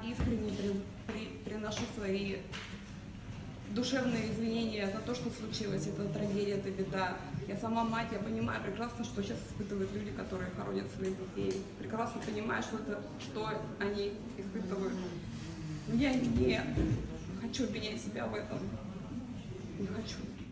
искренне приношу свои душевные извинения за то, что случилось. Это трагедия, это беда. Я сама мать, я понимаю прекрасно, что сейчас испытывают люди, которые хоронят своих детей. Прекрасно понимаю, что они испытывают. Но я не хочу обвинять себя в этом. Не хочу.